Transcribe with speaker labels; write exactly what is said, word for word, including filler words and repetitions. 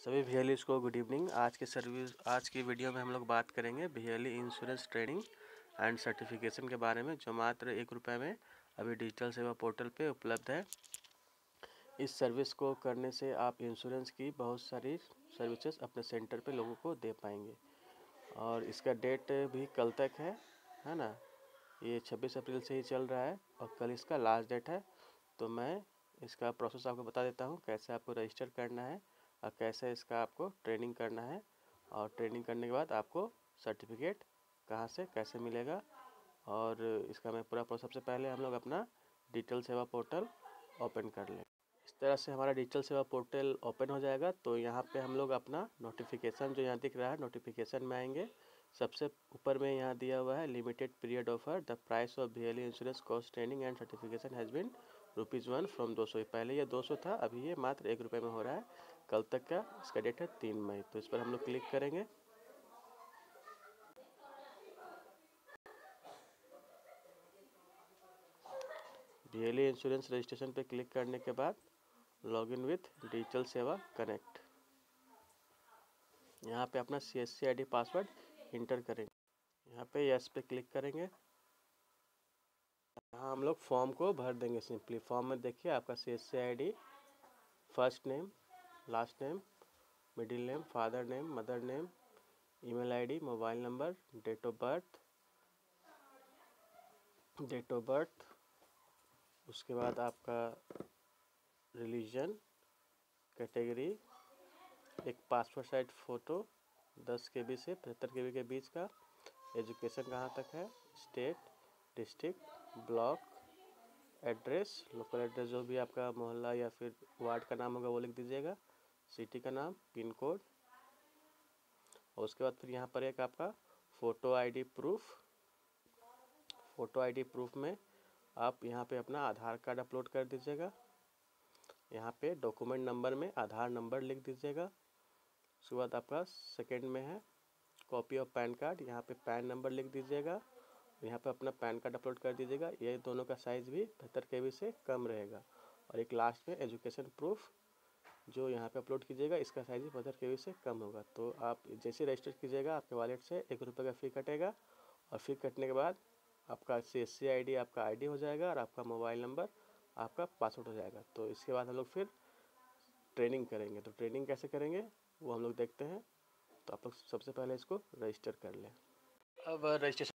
Speaker 1: सभी भियलीज को good evening. आज के सर्विस आज की वीडियो में हम लोग बात करेंगे VLE insurance training and certification के बारे में, जो मात्र एक रुपये में अभी डिजिटल सेवा पोर्टल पे उपलब्ध है। इस सर्विस को करने से आप इंश्योरेंस की बहुत सारी सर्विसेज अपने सेंटर पे लोगों को दे पाएंगे, और इसका डेट भी कल तक है है ना। ये छब्बीस अप्रैल से ही चल रहा है और कल इसका लास्ट डेट है। तो मैं इसका प्रोसेस आपको बता देता हूँ, कैसे आपको रजिस्टर करना है और कैसे इसका आपको ट्रेनिंग करना है, और ट्रेनिंग करने के बाद आपको सर्टिफिकेट कहाँ से कैसे मिलेगा। और इसका मैं पूरा प्रोसेस, सबसे पहले हम लोग अपना डिजिटल सेवा पोर्टल ओपन कर लें। इस तरह से हमारा डिजिटल सेवा पोर्टल ओपन हो जाएगा। तो यहाँ पे हम लोग अपना नोटिफिकेशन, जो यहाँ दिख रहा है नोटिफिकेशन में आएंगे। सबसे ऊपर में यहाँ दिया हुआ है limited period offer, the price of VLE insurance course training and certification has been rupees one from दो सौ। पहले ये दो सौ था, अभी ये मात्र एक रुपये में हो रहा है। कल तक का इसका डेट है तीन मई। तो इस पर हम लोग क्लिक करेंगे। भियली इंश्योरेंस रजिस्ट्रेशन पे क्लिक करने के बाद login with digital Seva connect, यहाँ पे अपना C S C I D password enter करेंगे। यहाँ पे यस पे क्लिक करेंगे। यहाँ हम लोग फॉर्म को भर देंगे। सिंपली फॉर्म में देखिए आपका C S C I D, first name, last name, middle name, father name, mother name, email ID, mobile number, date of birth date of birth उसके बाद आपका रिलीजन, कैटेगरी, एक पासपोर्ट साइज फ़ोटो दस K B से पचहत्तर के B के बीच का, एजुकेशन कहाँ तक है, state, district, block, address, local address जो भी आपका मोहल्ला या फिर वार्ड का नाम होगा वो लिख दीजिएगा, सिटी का नाम, पिन कोड। और उसके बाद फिर यहाँ पर एक आपका photo ID proof. Photo ID proof में आप यहाँ पे अपना आधार कार्ड अपलोड कर दीजिएगा। यहाँ पे डॉक्यूमेंट नंबर में आधार नंबर लिख दीजिएगा। उसके बाद आपका सेकंड में है कॉपी ऑफ पैन कार्ड, यहाँ पे पैन नंबर लिख दीजिएगा। यहाँ पे अपना पैन कार्ड अपलोड कर दीजिएगा। ये दोनों का साइज़ भी पचहत्तर के बी से कम रहेगा। और एक लास्ट में एजुकेशन प्रूफ जो यहाँ पे अपलोड कीजिएगा, इसका साइज़ भी पचहत्तर के बी से कम होगा। तो आप जैसे रजिस्टर कीजिएगा आपके वॉलेट से एक रुपये का फ़ी कटेगा, और फ़ी कटने के बाद आपका C S C I D आपका आई डी हो जाएगा, और आपका मोबाइल नंबर आपका पासवर्ड हो जाएगा। तो इसके बाद हम लोग फिर ट्रेनिंग करेंगे। तो ट्रेनिंग कैसे करेंगे वो हम लोग देखते हैं। तो आप लोग सबसे पहले इसको रजिस्टर कर लें। अब रजिस्ट्रेशन